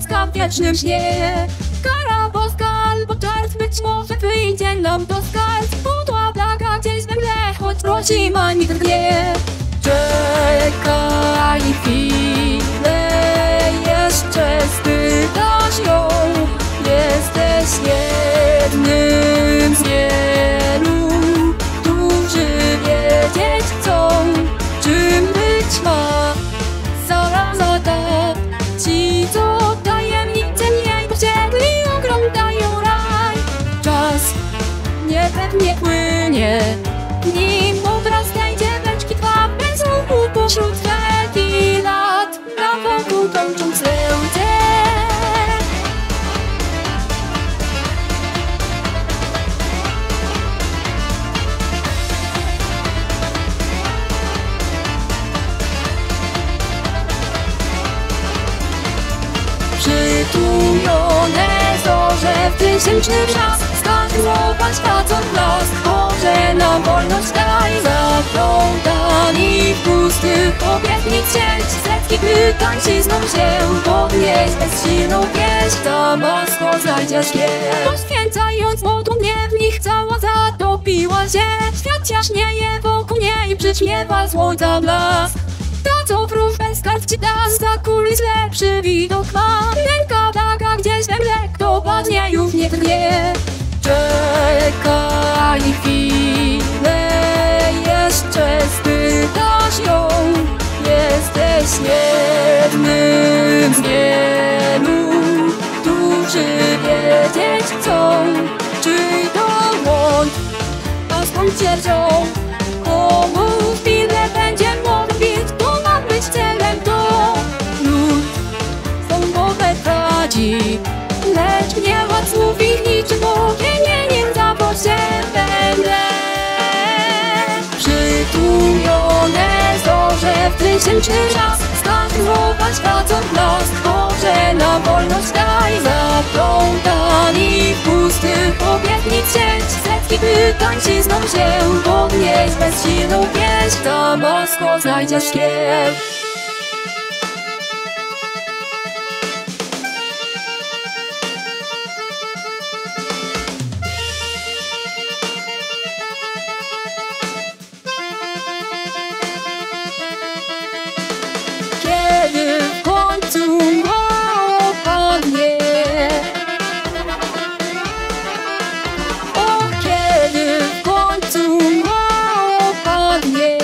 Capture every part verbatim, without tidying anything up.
boska w wiecznym śnie. Kara boska albo czart, być może wyjdzie nam do skarbc. Pudła plaga gdzieś we mgle, choć prosi mani drgnie. Czekaj chwilę, jeszcze spytasz ją. Jesteś jednym z wielu, którzy wiedzieć chcą, czym być ma. Zaraza ta, ci co tajemnice jej posiedli, oglądają raj. Czas niepewnie płynie, nim obraz tej dzieweczki twa bez ruchu pośród wielkich lat. Na wokół kończą slędzie. Przytłumione zorze w tysięczny wrzask, skadrować światło blask. Może nam wolność daj, zaplątani w pustych obietnic sieć. Setki pytań cisną się, podnieś bezsilną pieśń. Damasko znajdziesz je, poświęcając modłę w nich cała zatopiła się. Świat jaśnieje wokół niej, przyćmiewa słońca blask. Ta co wróżbę skarb ci da, za kulis lepszy widok ma. Wielka plaga gdzieś we mgle, kto padnie już nie drgnie. Czekaj chwilę, jeszcze spytasz ją. Jesteś jednym z wielu, którzy wiedzieć chcą, czy to błąd, a skąd cię wziął. Komu chwilę będzie modlić, to ma być celem to. Lud swą mowę traci, lecz nie ład słów ich niczym ogieniem zawoć się we mgle. Przytłumione zorze w tysięczny wrzask, skadrować światło blask. Może na wolność daj, zaplątani w pustych obietnic sieć. Setki pytań cisną się, podnieś bezsilną pieśń. Damasko znajdziesz je. Kiedy w końcu opadnie, o kiedy w końcu opadnie,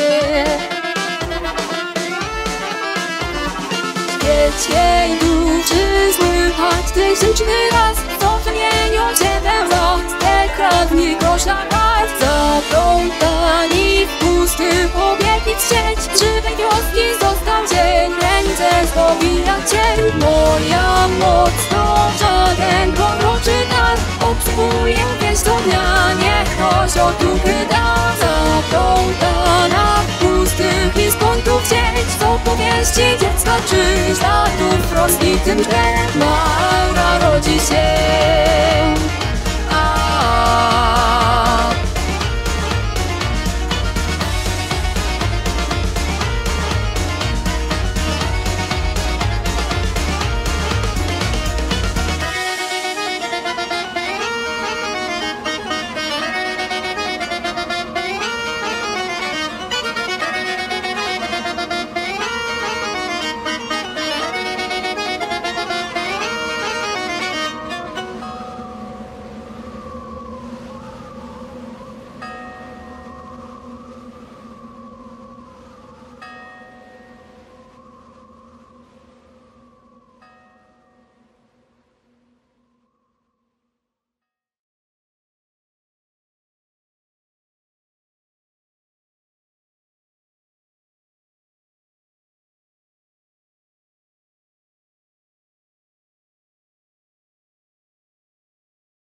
świeć jej duszy słychać tysięczny raz, co wymienią się we wzrok. Te kradni groźna raz, zaplątani w pustych obietnic sieć. Żywej wioski został dzień, ręce spowija cień. Moja moc to żaden proroczy dar, obsługuje wieś do dnia, niech ktoś otuchy da. Zaplątana w pustych i z kątów sieć, co powieści dziecka czy śladów rozbitym tle. Maura rodzi się.